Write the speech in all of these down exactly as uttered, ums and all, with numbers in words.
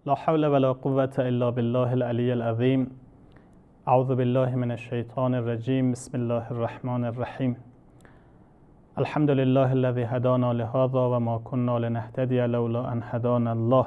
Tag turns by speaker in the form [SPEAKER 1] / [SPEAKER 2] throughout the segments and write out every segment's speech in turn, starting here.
[SPEAKER 1] لا حول ولا قوة إلا بالله العلي العظيم. اعوذ بالله من الشیطان الرجیم. بسم الله الرحمن الرحیم. الحمد لله الذي هدانا لهذا وما كنا لنهتدي لولا ان هدانا الله.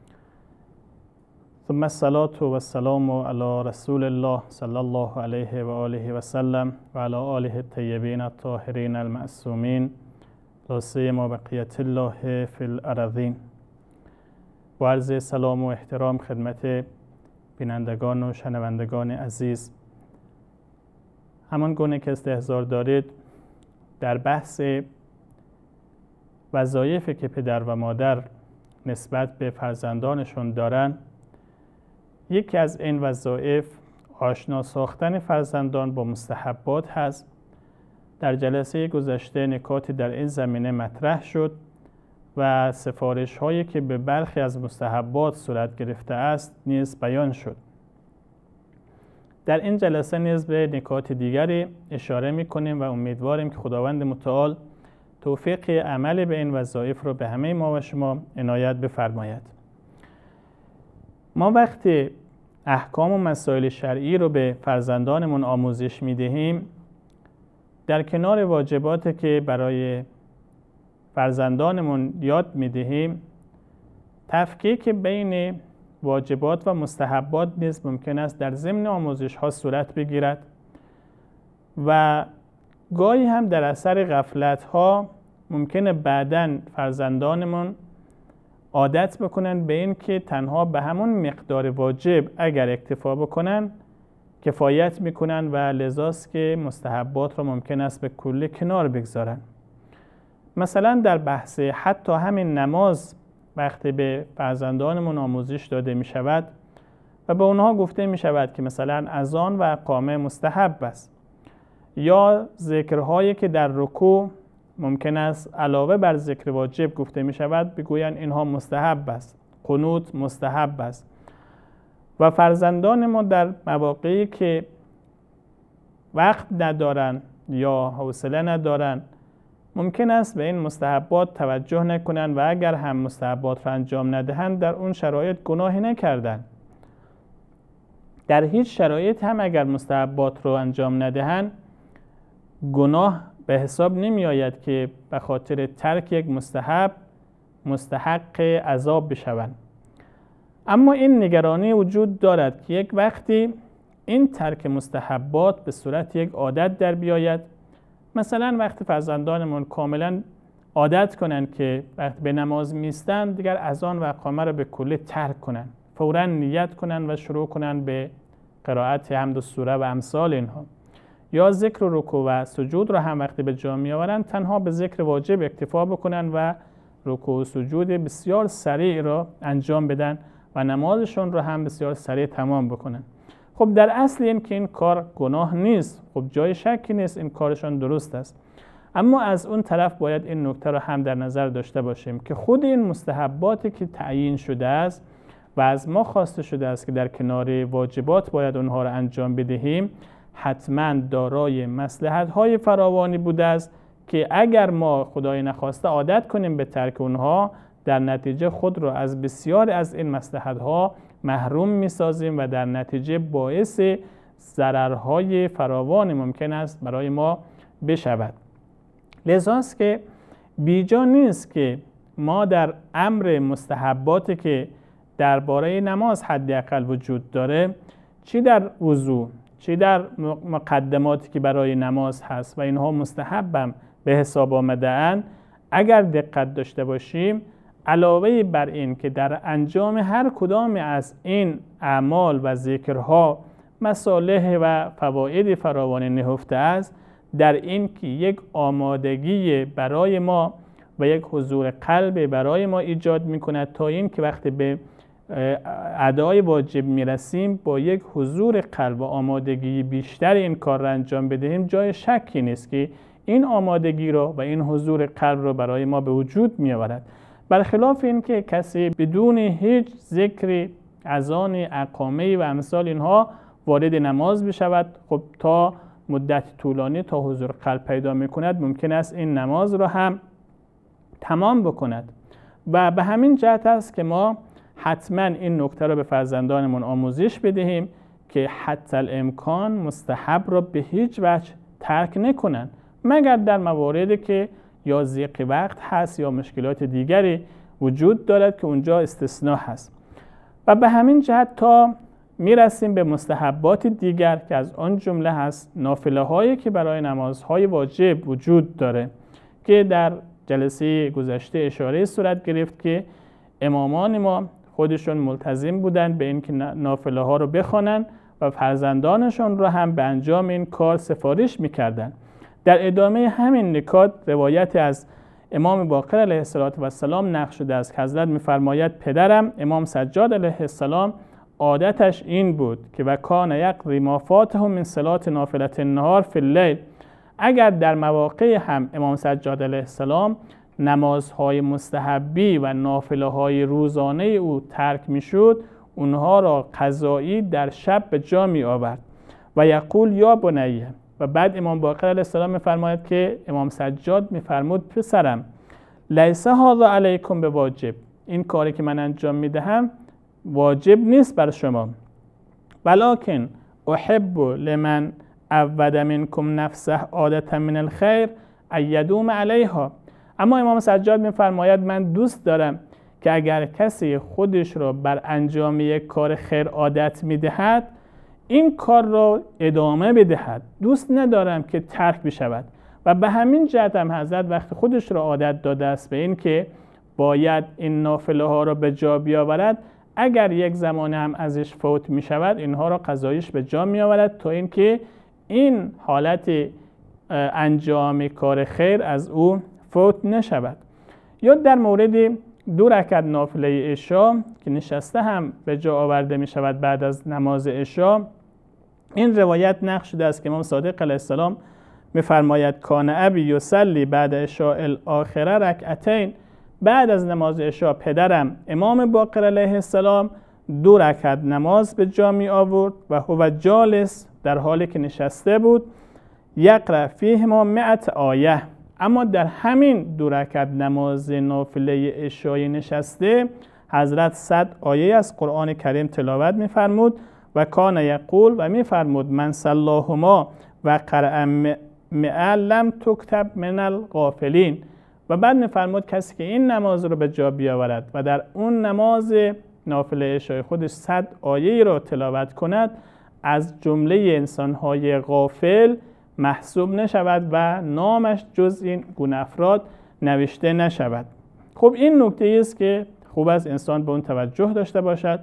[SPEAKER 1] ثم الصلاة والسلام على رسول الله صلى الله عليه وآله وسلم وعلى آله الطيبين الطاهرين المعصومين لا سیما بقیة الله فی الارضین. و عرض سلام و احترام خدمت بینندگان و شنوندگان عزیز. همان گونه که استحضار دارید در بحث وظایفی که پدر و مادر نسبت به فرزندانشون دارن، یکی از این وظایف آشنا ساختن فرزندان با مستحبات هست. در جلسه گذشته نکاتی در این زمینه مطرح شد و سفارش هایی که به برخی از مستحبات صورت گرفته است نیز بیان شد. در این جلسه نیز به نکات دیگری اشاره می کنیم و امیدواریم که خداوند متعال توفیق عمل به این وظایف رو به همه ما و شما عنایت بفرماید. ما وقتی احکام و مسائل شرعی رو به فرزندانمون آموزش می دهیم، در کنار واجباتی که برای فرزندانمون یاد می دهیم، تفکیک بین واجبات و مستحبات نیز ممکن است در ضمن آموزش ها صورت بگیرد و گاهی هم در اثر غفلت ها ممکنه بعداً فرزندانمون عادت بکنن به این که تنها به همون مقدار واجب اگر اکتفا بکنن کفایت میکنن و لذاست که مستحبات را ممکن است به کلی کنار بگذارن. مثلا در بحث حتی همین نماز وقتی به فرزندانمون آموزش داده می شود و به اونها گفته می شود که مثلا اذان و اقامه مستحب است، یا ذکرهایی که در رکوع ممکن است علاوه بر ذکر واجب گفته می شود بگویند اینها مستحب است، قنوت مستحب است، و فرزندان ما در مواقعی که وقت ندارن یا حوصله ندارن ممکن است به این مستحبات توجه نکنن و اگر هم مستحبات را انجام ندهند در اون شرایط گناهی نکردن. در هیچ شرایط هم اگر مستحبات رو انجام ندهند گناه به حساب نمی آید که به خاطر ترک یک مستحب مستحق عذاب بشوند. اما این نگرانی وجود دارد که یک وقتی این ترک مستحبات به صورت یک عادت در بیاید. مثلا وقتی فرزندانمون کاملا عادت کنن که وقتی به نماز میستن دیگر اذان و اقامه رو به کلی ترک کنن، فوراً نیت کنن و شروع کنن به قرائت حمد و سوره و امثال اینها، یا ذکر و رکوع و سجود رو هم وقتی به جا میآورن تنها به ذکر واجب اکتفا بکنن و رکوع و سجود بسیار سریع را انجام بدن و نمازشون رو هم بسیار سریع تمام بکنن. خب در اصل این که این کار گناه نیست، خب جای شکی نیست، این کارشون درست است. اما از اون طرف باید این نکته رو هم در نظر داشته باشیم که خود این مستحباتی که تعیین شده است و از ما خواسته شده است که در کنار واجبات باید اونها رو انجام بدهیم، حتما دارای مصلحت‌های فراوانی بوده است که اگر ما خدای نخواسته عادت کنیم به ترک اونها، در نتیجه خود رو از بسیار از این مصلحت‌ها محروم می‌سازیم و در نتیجه باعث ضررهای فراوانی ممکن است برای ما بشود. لذاست که بیجا نیست که ما در امر مستحباتی که درباره نماز حداقل وجود داره، چی در وضو چی در مقدماتی که برای نماز هست و اینها مستحبم به حساب آمده اند، اگر دقت داشته باشیم علاوه بر این که در انجام هر کدام از این اعمال و ذکرها مصالح و فواید فراوانی نهفته است، در این که یک آمادگی برای ما و یک حضور قلب برای ما ایجاد می‌کند تا این که وقتی به ادای واجب میرسیم با یک حضور قلب و آمادگی بیشتر این کار را انجام بدهیم. جای شکی نیست که این آمادگی را و این حضور قلب را برای ما به وجود میآورد، برخلاف این که کسی بدون هیچ ذکری اذان اقامه و امثال اینها وارد نماز بشود، خب تا مدت طولانی تا حضور قلب پیدا میکند ممکن است این نماز را هم تمام بکند. و به همین جهت است که ما حتما این نکته رو به فرزندانمون آموزش بدهیم که حتی الامکان مستحب را به هیچ وجه ترک نکنن، مگر در مواردی که یا ضیق وقت هست یا مشکلات دیگری وجود دارد که اونجا استثناء هست. و به همین جهت تا میرسیم به مستحبات دیگر که از آن جمله هست نافله هایی که برای نمازهای واجب وجود داره که در جلسه گذشته اشاره صورت گرفت که امامان ما خودشون ملتزم بودن به اینکه نافله ها رو بخوانن و فرزندانشون رو هم به انجام این کار سفارش میکردن. در ادامه همین نکات روایت از امام باقر علیه السلام نقل شده است که حضرت میفرماید پدرم امام سجاد علیه السلام عادتش این بود که و کان یقضی ما فاته من صلاة نافله النهار فی اللیل، اگر در مواقع هم امام سجاد علیه السلام نمازهای مستحبی و نافله های روزانه او ترک میشد، اونها را قضایی در شب به جا می آورد و یقول یا بنیه. و بعد امام باقر علیه السلام میفرماید که امام سجاد میفرمود پسرم لیس هذا علیکم به واجب، این کاری که من انجام میدهم واجب نیست بر شما، ولکن احب لمن عود منکم نفسه عادة من الخیر ایدوم علیها. اما امام سجاد میفرماید من دوست دارم که اگر کسی خودش را بر انجام یک کار خیر عادت میدهد این کار را ادامه بدهد، دوست ندارم که ترک بشود. و به همین جهت هم حضرت وقتی خودش را عادت داده است به این که باید این نافله ها را به جا بیاورد، اگر یک زمان هم ازش فوت می شود اینها را قضایش به جا می آورد تا اینکه این حالت انجام کار خیر از او فوت نشود. یا در مورد دو رکعت نافله عشا که نشسته هم به جا آورده می شود بعد از نماز عشا، این روایت نقل شده است که امام صادق علیه السلام می‌فرماید کان ابی یصلی بعد عشاء الاخره رکعتین، بعد از نماز عشا پدرم امام باقر علیه السلام دو رکعت نماز به جا می آورد و هو جالس، در حالی که نشسته بود، یقرأ فیهما مئة آیه، اما در همین دو رکعت نماز نافله عشای نشسته حضرت صد آیه از قرآن کریم تلاوت می‌فرمود و کان یقول و می‌فرمود من صلاهما و قرأ مئة لم تکتب من الغافلین. و بعد می‌فرمود کسی که این نماز رو به جا بیاورد و در اون نماز نافله عشای خودش صد آیه رو تلاوت کند از جمله انسان‌های غافل محسوب نشود و نامش جز این گونه افراد نوشته نشود. خب این نکته است که خوب است انسان به اون توجه داشته باشد.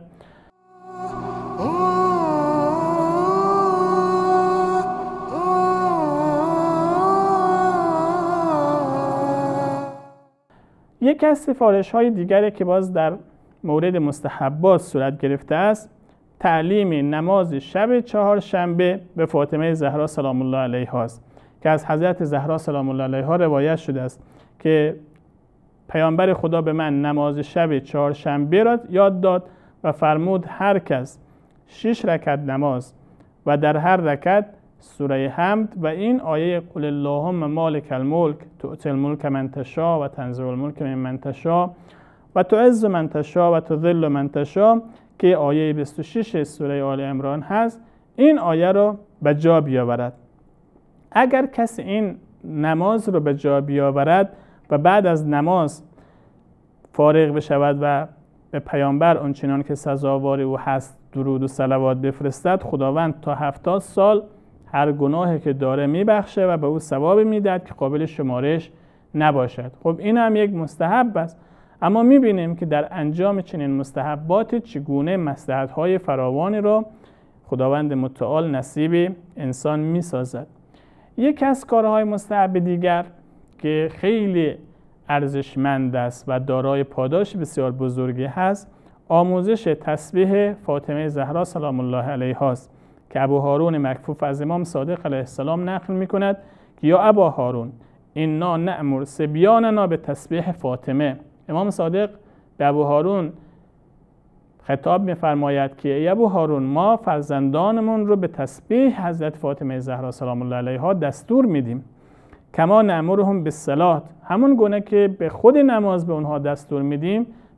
[SPEAKER 1] یکی از سفارش‌های دیگری که باز در مورد مستحبات صورت گرفته است تعلیم نماز شب چهارشنبه به فاطمه زهرا سلام الله علیها است که از حضرت زهرا سلام الله علیها روایت شده است که پیامبر خدا به من نماز شب چهارشنبه را یاد داد و فرمود هر کس شش رکعت نماز و در هر رکعت سوره حمد و این آیه قل اللهم مالک الملک تؤتی الملک من تشاء و تنزع الملک ممن تشاء و تعز من تشاء و تذل من تشاء که آیه بیست و شش سوره آل عمران هست، این آیه رو به جا بیاورد. اگر کسی این نماز رو به جا بیاورد و بعد از نماز فارغ بشود و به پیامبر آنچنان که سزاوار او هست درود و صلوات بفرستد، خداوند تا هفتاد سال هر گناهی که داره میبخشه و به او ثواب میدهد که قابل شمارش نباشد. خب این هم یک مستحب است، اما میبینیم که در انجام چنین مستحبات چگونه مصلحت‌های فراوانی را خداوند متعال نصیب انسان میسازد. یک از کارهای مستحب دیگر که خیلی ارزشمند است و دارای پاداش بسیار بزرگی هست آموزش تسبیح فاطمه زهرا سلام الله علیها است که ابو هارون مکفوف از امام صادق علیه السلام نقل میکند که یا ابا هارون انا نأمر صبیاننا به تسبیح فاطمه. امام صادق به ابو هارون خطاب می‌فرماید که ای ابو هارون ما فرزندانمون رو به تسبیح حضرت فاطمه زهرا سلام الله علیها دستور میدیم، کما نأمرهم بالصلاة، همون گونه که به خود نماز به اونها دستور میدیم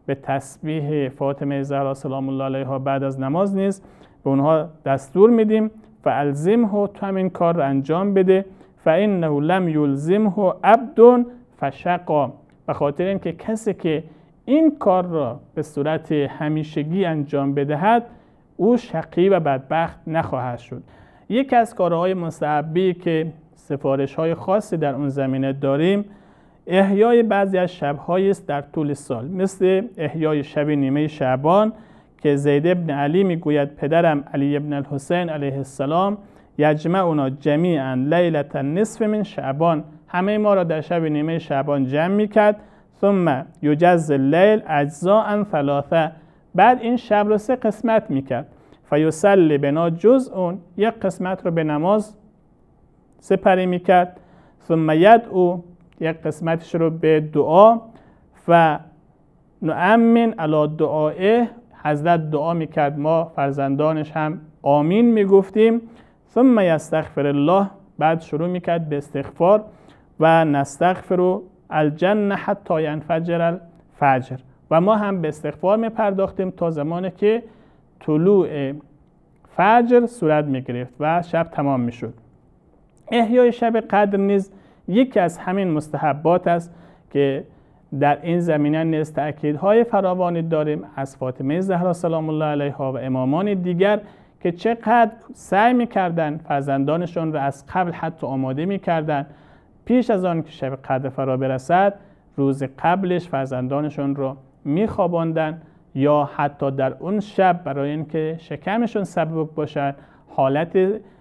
[SPEAKER 1] به تسبیح فاطمه زهرا سلام الله علیها بعد از نماز نیز به اونها دستور میدیم فالزمه، تو همین کار رو انجام بده، فانه لم یلزمه عبد فشقا، به خاطر اینکه کسی که این کار را به صورت همیشگی انجام بدهد او شقی و بدبخت نخواهد شد. یکی از کارهای مستحبی که سفارش‌های خاصی در اون زمینه داریم احیای بعضی از شب‌هایی است در طول سال، مثل احیای شب نیمه شعبان که زید ابن علی میگوید پدرم علی ابن الحسین علیه السلام یجمعنا جمیعا لیلة النصف من شعبان، همه ما را در شب نیمه شعبان جمع میکرد، ثم یجز اللیل اجزاء ثلاثه، بعد این شب رو سه قسمت میکرد، فیصلی بنا جزء، یک قسمت رو به نماز سپری میکرد، ثم یدعو، یک قسمتش رو به دعا، و نؤمن علی دعائه، حضرت دعا میکرد ما فرزندانش هم آمین میگفتیم، ثم یستغفر الله، بعد شروع میکرد به استغفار و نستغفر الجنه حتی ینفجر الفجر، و ما هم به استغفار میپرداختیم تا زمانی که طلوع فجر صورت میگرفت و شب تمام میشد. احیای شب قدر نیز یکی از همین مستحبات است که در این زمینه نیز تأکیدهای فراوانی داریم از فاطمه زهرا سلام الله علیها و امامان دیگر که چقدر سعی میکردن فرزندانشون را از قبل حتی آماده میکردن، پیش از آن که شب قدر فرا برسد روز قبلش فرزندانشون رو میخواباندن، یا حتی در اون شب برای اینکه شکمشون سبک باشد، حالت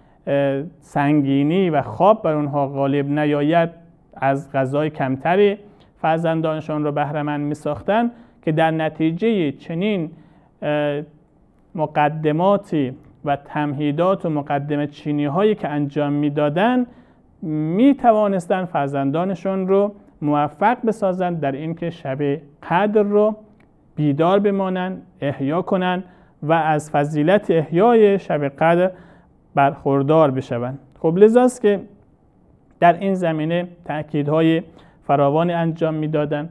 [SPEAKER 1] سنگینی و خواب بر اونها غالب نیاید، از غذای کمتری فرزندانشون رو بهره مند میساختن که در نتیجه چنین مقدماتی و تمهیدات و مقدمه چینی هایی که انجام میدادن می توانستن فرزندانشون رو موفق بسازند در اینکه شب قدر رو بیدار بمانند، احیا کنند و از فضیلت احیای شب قدر برخوردار بشوند. خب لذاست که در این زمینه تأکیدهای فراوانی انجام میدادن.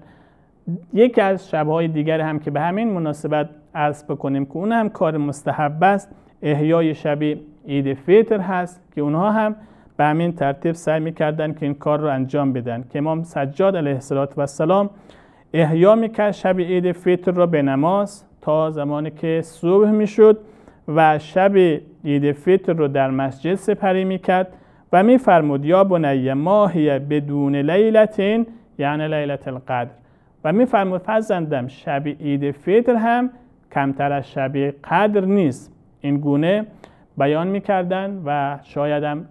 [SPEAKER 1] یکی از شبهای دیگر هم که به همین مناسبت عرض بکنیم که اون هم کار مستحب است، احیای شب عید فطر هست که اونها هم به همین ترتیب سعی میکردن که این کار رو انجام بدن که امام سجاد علیه السلام احیا میکرد شب عید فطر رو به نماز تا زمانی که صبح میشد و شب عید فطر رو در مسجد سپری میکرد و میفرمود یا بنی ما هی بدون لیلتین، یعنی لیلت القدر، و میفرمود فرزندم شب عید فطر هم کمتر از شب قدر نیست. این گونه بیان میکردن و شاید هم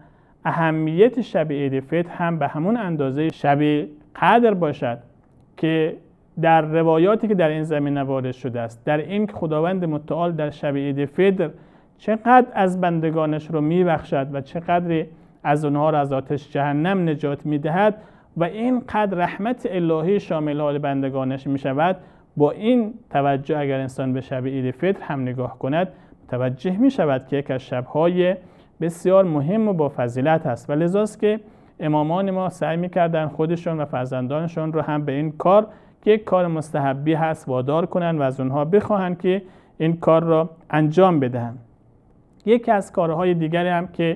[SPEAKER 1] اهمیت شب عید فطر هم به همون اندازه شب قدر باشد که در روایاتی که در این زمینه وارد شده است، در این که خداوند متعال در شب عید فطر چقدر از بندگانش رو میبخشد و چقدر از اونها را از آتش جهنم نجات میدهد و این قدر رحمت الهی شامل حال بندگانش میشود. با این توجه اگر انسان به شب عید فطر هم نگاه کند متوجه میشود که یک از شبهای بسیار مهم و با فضیلت است و لذاست که امامان ما سعی میکردن خودشون و فرزندانشون رو هم به این کار که یک کار مستحبی هست وادار کنن و از اونها بخواهن که این کار را انجام بدهن. یکی از کارهای دیگری هم که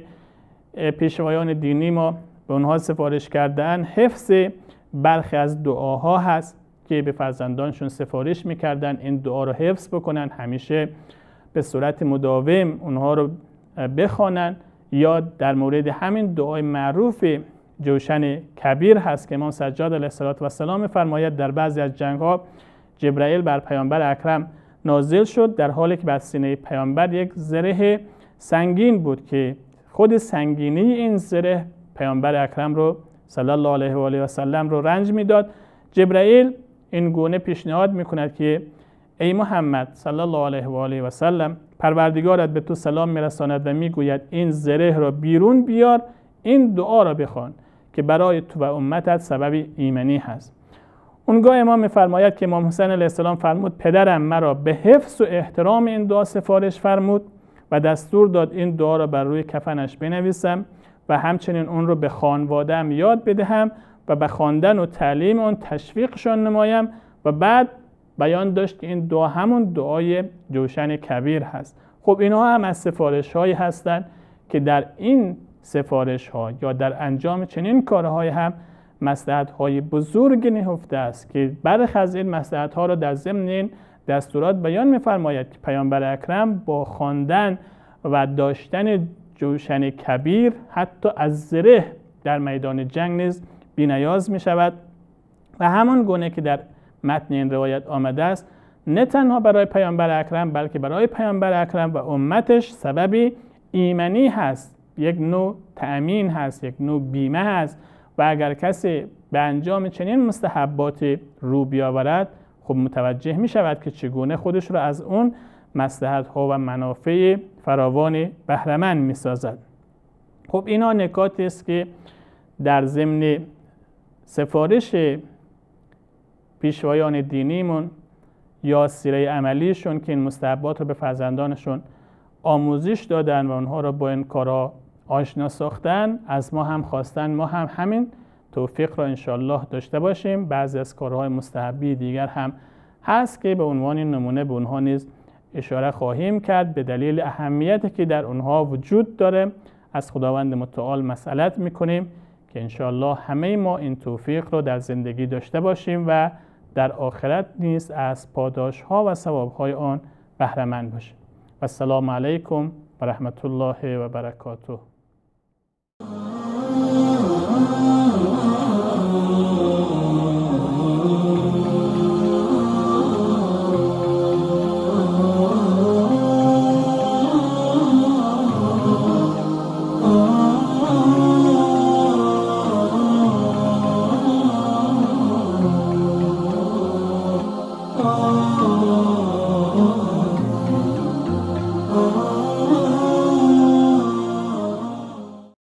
[SPEAKER 1] پیشوایان دینی ما به اونها سفارش کردن حفظ برخی از دعاها هست که به فرزندانشون سفارش میکردن این دعا رو حفظ بکنن، همیشه به صورت مداوم اونها رو بخوانن، یا در مورد همین دعای معروف جوشن کبیر هست که امام سجاد علیه السلام می‌فرماید در بعضی از جنگ‌ها جبرائیل بر پیامبر اکرم نازل شد در حالی که بر سینه پیامبر یک زره سنگین بود که خود سنگینی این زره پیامبر اکرم رو صلی الله علیه و آله و سلم رو رنج میداد. جبرائیل این گونه پیشنهاد میکند که ای محمد صلی الله علیه و آله و سلم، پروردگارت به تو سلام میرساند و میگوید این زره را بیرون بیار، این دعا را بخوان که برای تو و امتت سبب ایمنی هست. اونگاه امام میفرماید که امام حسین علیه السلام فرمود پدرم مرا به حفظ و احترام این دعا سفارش فرمود و دستور داد این دعا را بر روی کفنش بنویسم و همچنین اون رو به خانواده‌ام یاد بدهم و به خواندن و تعلیم اون تشویقشان نمایم و بعد بیان داشت که این دعا همون دعای جوشن کبیر هست. خب اینها هم از سفارش هایی هستند که در این سفارش ها یا در انجام چنین کارهای هم مصلحت های بزرگ نهفته است که برخی از این مصلحت ها را در ضمن این دستورات بیان می‌فرماید که پیامبر اکرم با خواندن و داشتن جوشن کبیر حتی از زره در میدان جنگ نیز بی‌نیاز می‌شود و همان گونه که در متن این روایت آمده است نه تنها برای پیامبر اکرم بلکه برای پیامبر اکرم و امتش سببی ایمنی هست، یک نوع تأمین هست، یک نوع بیمه هست و اگر کسی به انجام چنین مستحبات رو بیاورد خب متوجه می شود که چگونه خودش را از اون مصلحت ها و منافع فراوان بهره‌مند می سازد. خب اینا نکاتی است که در ضمن سفارش پیشوایان دینیمون یا سیره عملیشون که این مستحبات رو به فرزندانشون آموزش دادن و اونها رو با این کارا آشنا ساختن، از ما هم خواستن ما هم همین توفیق را انشالله داشته باشیم. بعضی از کارهای مستحبی دیگر هم هست که به عنوان نمونه به اونها نیز اشاره خواهیم کرد به دلیل اهمیتی که در اونها وجود داره. از خداوند متعال مسئلت میکنیم که انشالله همه ما این توفیق را در زندگی داشته باشیم و در آخرت نیز از پاداش ها و ثواب های آن بهره مند باشیم. السلام علیکم و رحمت الله و برکاته.